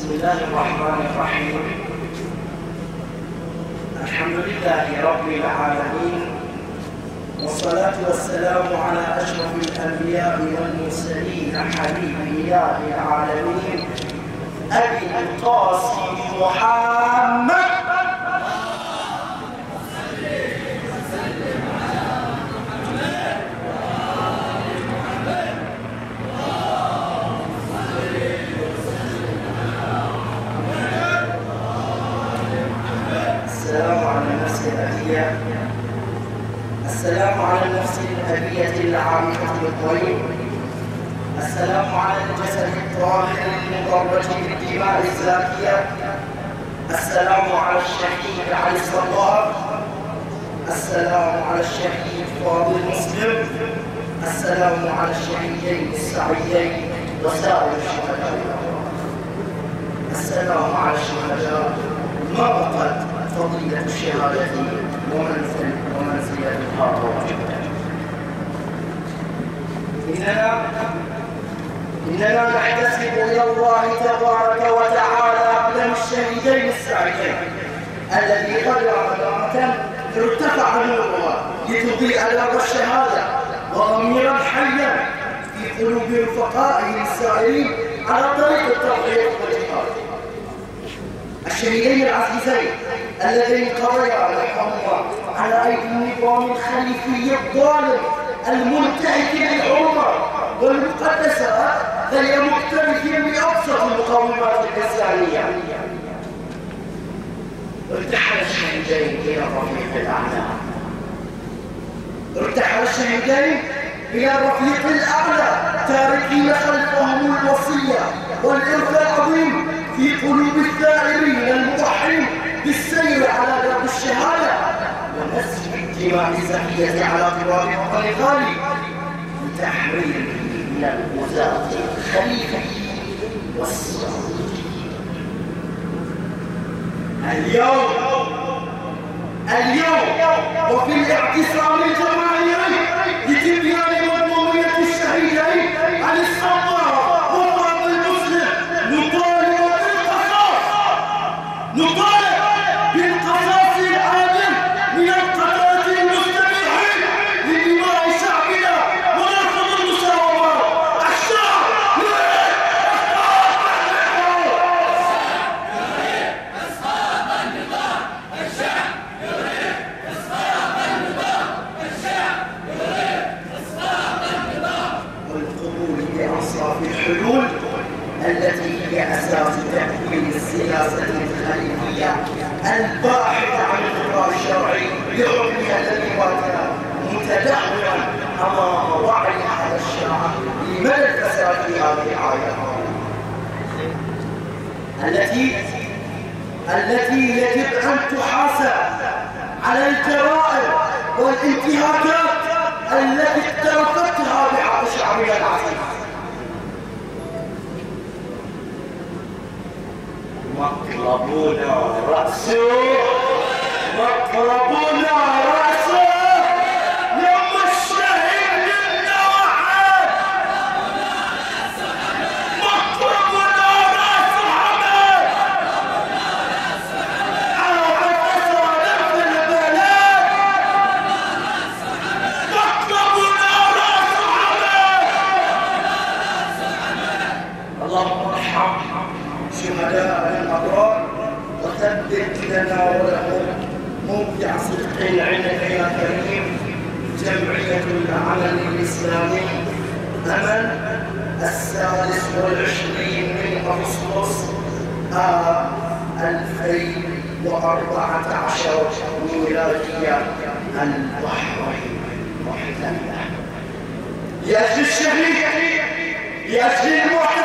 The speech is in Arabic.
بسم الله الرحمن الرحيم. الحمد لله رب العالمين، والصلاة والسلام على أشرف الأنبياء والمرسلين حبيب إله العالمين أبي القاسم محمد. السلام على النفس الأبية العامة بالطيب. السلام على الجسد الطاهر المضرة بالدماء الزاكية. السلام على الشهيد علي الصباح. السلام على الشهيد فاضل مسلم. السلام على الشهيدين السعيدين وسائر الشهداء. السلام على الشهداء ما بقت فضيلة الشهادة ومنزلتها ووجبها. إننا نحتسب إلى الله تبارك وتعالى بدم الشهيدين السعيدين الذي قدر مدامة ارتفع نورها لتضيء درب الشهادة وضميرا حيا في قلوب رفقائه السائرين على طريق التضحية والجهاد. الشهيدين العزيزين اللذين قضيا رحمهما على أيدي النظام الخليفي الظالم المنتهك للحرمة والمقدسات غير مكترث بأبسط المقومات الإنسانية. ارتحل الشهيدين إلى الرفيق الأعلى. ارتحل الشهيدين إلى الرفيق الأعلى تاركين خلفهم الوصية والإرث العظيم في قلوب الثائرين المضحين بالسير على درب الشهادة ونسف الدماء الزكية على تراب وطن غالي لتحريره من الغزاة الخليفة والصالحين. اليوم وفي الاعتصام الجماهيري لتبيان مضمونية الشهيدين علي الصباح وفاضل المسلم نطالب بالقصاص العادل من القتلة المستبيحين لدماء شعبنا ونرفض المساومات. الشعب يريد إسقاط النظام. الشعب يريد إسقاط النظام. الشعب يريد إسقاط النظام. والقبول بأنصاف الحلول التي هي أساس تكوين السياسة الخليفية الباحثة عن الإقرار الشرعي لحكمها الذي واجه متدهورا أمام وعي هذا الشعب لمدى الفساد في هذه الآية التي يجب أن تحاسب على الجرائم والانتهاكات التي اقترفتها بحق شعبنا العزيز. مطلبنا رأسه لما الشهيد لنا وحد. مطلبنا رأس حمد عابد أسرار في البلد. مطلبنا رأس حمد. اللهم ارحم شهداء الأبرار وثبت لنا ولهم موقع صدق عندك يا كريم. جمعية العمل الإسلامي أمل 26 من أغسطس 2014 ميلادية البحرين المحتلة. يا الشهيد يا الشهيد